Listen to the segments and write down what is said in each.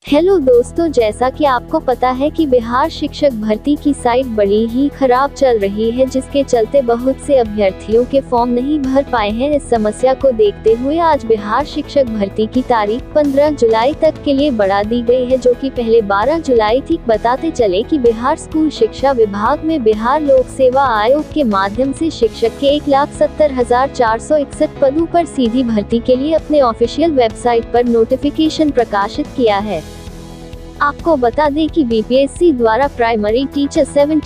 Hello दोस्तों, जैसा कि आपको पता है कि बिहार शिक्षक भर्ती की साइट बड़ी ही खराब चल रही है, जिसके चलते बहुत से अभ्यर्थियों के फॉर्म नहीं भर पाए हैं। इस समस्या को देखते हुए आज बिहार शिक्षक भर्ती की तारीख 15 जुलाई तक के लिए बढ़ा दी गई है, जो कि पहले 12 जुलाई थी। बताते चले कि बिहार स्कूल शिक्षा विभाग में बिहार लोक सेवा आयोग के माध्यम से शिक्षक के 1,70,461 पदों पर सीधी भर्ती के लिए अपने ऑफिशियल वेबसाइट पर नोटिफिकेशन प्रकाशित किया है। आपको बता दें कि बीपीएससी द्वारा प्राइमरी टीचर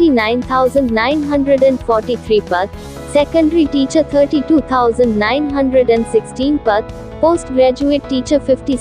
79,943 पद, सेकेंडरी टीचर 32,916 पद, पोस्ट ग्रेजुएट टीचर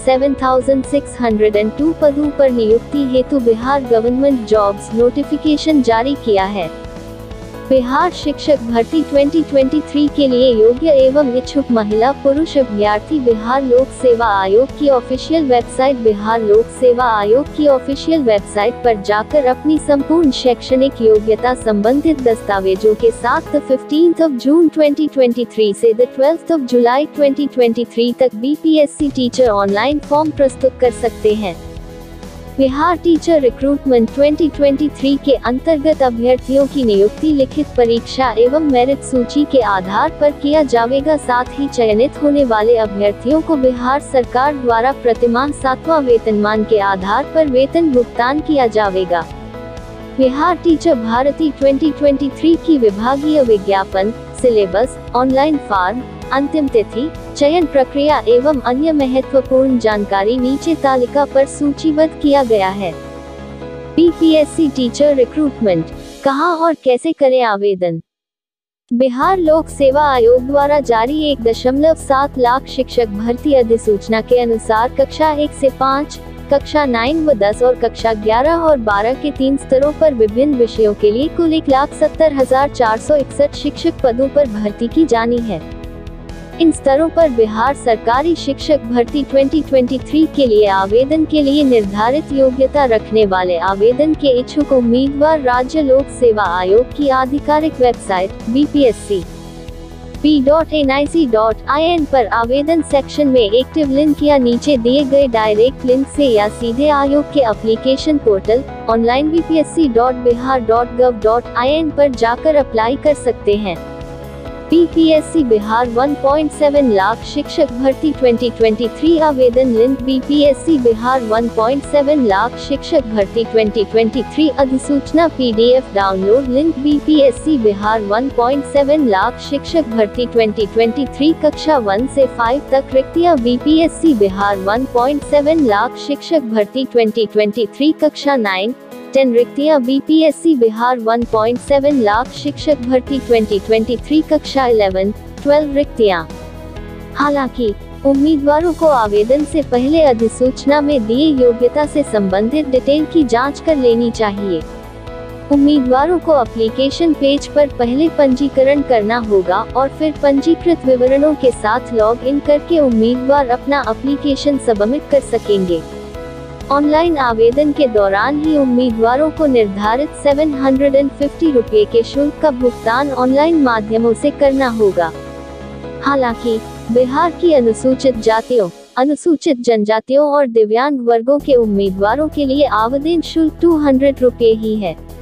57,602 पदों पर नियुक्ति हेतु बिहार गवर्नमेंट जॉब्स नोटिफिकेशन जारी किया है। बिहार शिक्षक भर्ती 2023 के लिए योग्य एवं इच्छुक महिला पुरुष अभ्यर्थी बिहार लोक सेवा आयोग की ऑफिशियल वेबसाइट बिहार लोक सेवा आयोग की ऑफिशियल वेबसाइट पर जाकर अपनी संपूर्ण शैक्षणिक योग्यता संबंधित दस्तावेजों के साथ 15 जून 2023 से 12 जुलाई 2023 तक बीपीएससी टीचर ऑनलाइन फॉर्म प्रस्तुत कर सकते हैं। बिहार टीचर रिक्रूटमेंट 2023 के अंतर्गत अभ्यर्थियों की नियुक्ति लिखित परीक्षा एवं मेरिट सूची के आधार पर किया जाएगा। साथ ही चयनित होने वाले अभ्यर्थियों को बिहार सरकार द्वारा प्रतिमाह 7वां वेतनमान के आधार पर वेतन भुगतान किया जाएगा। बिहार टीचर भर्ती 2023 की विभागीय विज्ञापन, सिलेबस, ऑनलाइन फॉर्म, अंतिम तिथि, चयन प्रक्रिया एवं अन्य महत्वपूर्ण जानकारी नीचे तालिका पर सूचीबद्ध किया गया है। बीपीएससी टीचर रिक्रूटमेंट कहां और कैसे करें आवेदन? बिहार लोक सेवा आयोग द्वारा जारी 1.7 लाख शिक्षक भर्ती अधिसूचना के अनुसार कक्षा 1 से 5, कक्षा 9 व 10 और कक्षा 11 और 12 के 3 स्तरों पर विभिन्न विषयों के लिए कुल 1,70,461 शिक्षक पदों पर भर्ती की जानी है। इन स्तरों पर बिहार सरकारी शिक्षक भर्ती 2023 के लिए आवेदन के लिए निर्धारित योग्यता रखने वाले आवेदन के इच्छुक उम्मीदवार राज्य लोक सेवा आयोग की आधिकारिक वेबसाइट bpsc.nic.in पर आवेदन सेक्शन में एक्टिव लिंक या नीचे दिए गए डायरेक्ट लिंक से या सीधे आयोग के एप्लीकेशन पोर्टल ऑनलाइन bpsc.bihar.gov.in पर जाकर अप्लाई कर सकते हैं। बीपीएससी बिहार 1.7 लाख शिक्षक भर्ती 2023 आवेदन लिंक बीपीएससी बिहार 1.7 लाख शिक्षक भर्ती 2023 अधिसूचना PDF download link BPSC Bihar 1.7 lakh शिक्षक भर्ती 2023 कक्षा 1 से 5 तक रिक्तियां बीपीएससी बिहार 1.7 लाख शिक्षक भर्ती 2023 कक्षा 9, 10 रिक्तियां बीपीएससी बिहार 1.7 लाख शिक्षक भर्ती 2023 कक्षा 11, 12 रिक्तियां। हालांकि उम्मीदवारों को आवेदन से पहले अधिसूचना में दिए योग्यता से संबंधित डिटेल की जांच कर लेनी चाहिए। उम्मीदवारों को एप्लीकेशन पेज पर पहले पंजीकरण करना होगा और फिर पंजीकृत विवरणों के साथ लॉग इन करके उम्मीदवार अपना एप्लीकेशन सबमिट कर सकेंगे। ऑनलाइन आवेदन के दौरान ही उम्मीदवारों को निर्धारित 750 रुपये के शुल्क का भुगतान ऑनलाइन माध्यमों से करना होगा। हालांकि बिहार की अनुसूचित जातियों, अनुसूचित जनजातियों और दिव्यांग वर्गों के उम्मीदवारों के लिए आवेदन शुल्क 200 रुपये ही है।